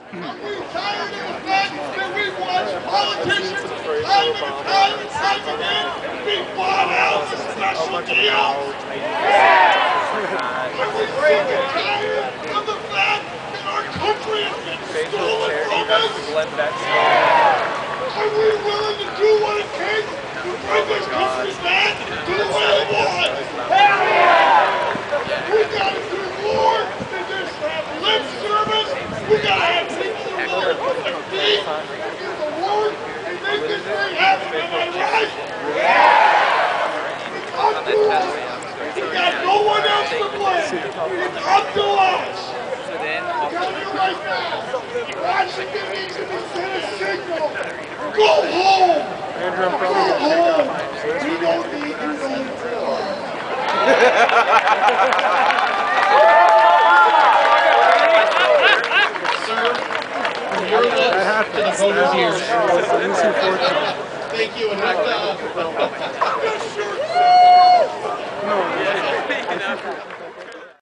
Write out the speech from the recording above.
we tired of the fact that we watch politicians time and time again be bought out for special deals? Are we sick and tired of the fact that our country has been stolen from us? Are we willing to do what it takes to bring this country back to the way it was? Hell yeah! We gotta do more than just have lip service. We gotta have people who are willing to put their feet and do the work and make this thing happen. Am I right? Yeah! It's up to us. We got no one else to blame. It's up to us. I'm telling you right now, Washington needs to send a signal. Go home! Go home! We don't need you no more. Sir, from your lips to the voters' ears. Thank you, and